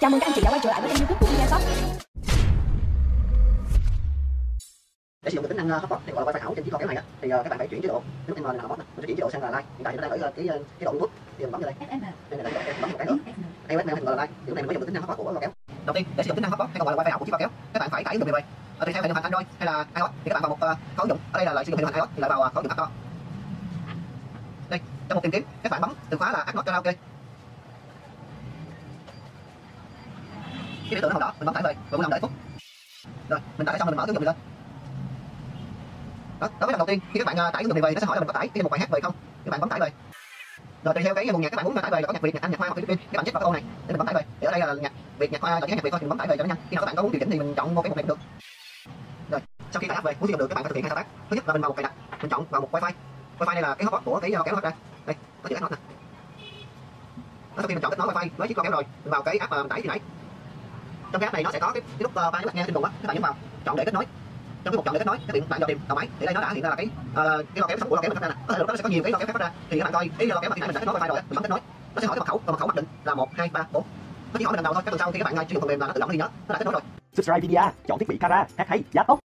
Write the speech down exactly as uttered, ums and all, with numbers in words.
Chào mừng các anh chị đã quay trở lại với kênh YouTube của ViaShop. Để sử dụng được tính năng hotspot thì gọi là wifi ảo trên chiếc loa kéo này á, thì uh, các bạn phải chuyển chế độ. Nút M là hotspot, nó sẽ chuyển chế độ sang là live. Hiện tại nó đang ở cái chế độ Bluetooth thì mình bấm vào đây. Đây là cái bấm một cái nữa. Đây là mình gọi là live. Thì lúc này mình mới dùng được tính năng hotspot của loa kéo. Đầu tiên để sử dụng tính năng hotspot hay còn gọi là wifi ảo của chiếc loa kéo, các bạn phải tải ứng dụng về. Ở đây theo hệ điều hành Android hay là iOS thì các bạn vào một uh, có ứng dụng. Ở đây là lại sử dụng hệ điều hành iOS thì lại vào uh, có ứng dụng App Store. Đây, trong một tìm kiếm, các bạn bấm từ khóa là App Karaoke. Cái biểu tượng nó màu đỏ, mình bấm tải về, rồi năm đợi phút. Rồi, mình tải xong rồi mình mở ứng dụng lên. Đó, đó cái lần đầu tiên khi các bạn uh, tải ứng dụng này về nó sẽ hỏi là mình có tải cái một bài hát về không. Các bạn bấm tải về. Rồi tùy theo cái nguồn nhạc các bạn muốn tải về là có nhạc Việt, nhạc Anh, nhạc Hoa hoặc Philippines, các bạn check vào cái ô này để mình bấm tải về. Thì ở đây là nhạc Việt, nhạc Hoa, chọn nhạc Việt thôi thì mình bấm tải về cho nó nhanh. Khi nào các bạn có muốn điều chỉnh thì mình chọn một cái một này cũng được. Rồi, sau khi tải app về, muốn sử dụng được các bạn phải thực hiện hai thao tác. Thứ nhất là mình vào một cài đặt, mình chọn vào một wifi. Wifi đây là cái hotspot của cái kéo hot ra. Đây, có chữ hot nè. Đó, sau khi mình chọn kết nối wifi với chiếc loa kéo rồi, mình vào cái app mà mình tải khi nãy. Trong cái app này nó sẽ có cái, cái nút ba nút nghe trên cùng á, các bạn nhấn vào, chọn để kết nối. Trong cái mục chọn để kết nối, các bạn vào tìm đầu máy, thì đây nó đã hiện ra là cái uh, cái loa kéo sống của loa kéo mình phát ra nè. Có thể lúc đó nó sẽ có nhiều cái loa kéo phát ra, thì các bạn coi cái loa kéo mà khi nãy mình đã kết nối wifi rồi, mình bấm kết nối, nó sẽ hỏi cái mật khẩu, và mật khẩu mặc định là một hai ba bốn. Nó chỉ hỏi mình lần đầu thôi, các tuần sau khi các bạn sử dụng phần mềm là nó tự động nó ghi nhớ, nó đã kết nối rồi. Subscribe Vidia, chọn thiết bị camera, hát hay, giá tốt.